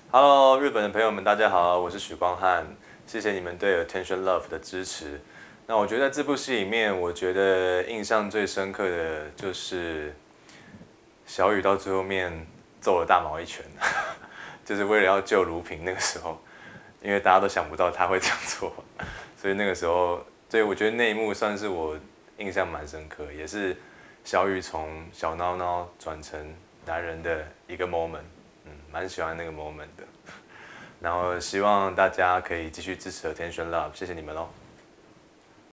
Hello，日本的朋友们，大家好，我是许光汉，谢谢你们对《Attention Love》的支持。那我觉得这部戏里面，我觉得印象最深刻的就是小雨到最后面揍了大毛一拳，就是为了要救卢平那个时候，因为大家都想不到他会这样做，所以那个时候，对我觉得那一幕算是我印象蛮深刻，也是小雨从小孬孬转成男人的一个 moment。蛮喜欢那个 moment 的。然后希望大家可以继续支持 Attention Love，谢谢你们喽。